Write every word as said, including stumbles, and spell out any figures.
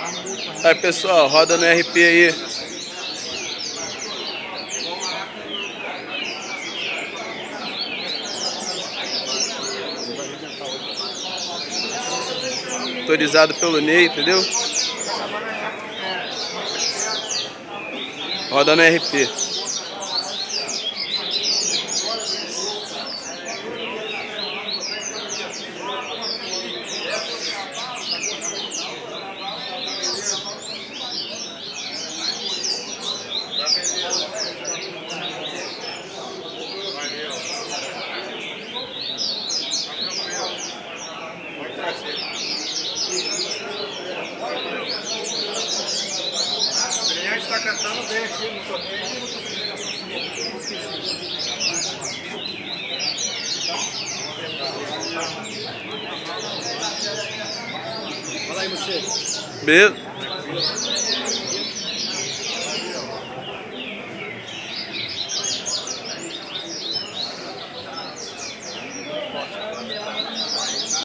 Aí pessoal, roda no R P aí. Autorizado pelo Ney, entendeu? Roda no R P. A gente está cantando bem aqui no torneio. Fala aí você. Beleza?